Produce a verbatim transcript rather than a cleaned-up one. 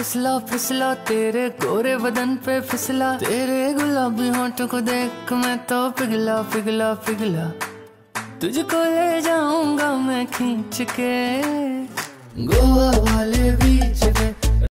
फिसला फिसला तेरे गोरे बदन पे फिसला, तेरे गुलाबी होंठों को देख मैं तो पिघला पिघला पिघला। तुझको ले जाऊंगा मैं खींच के गोवा वाले बीच पे,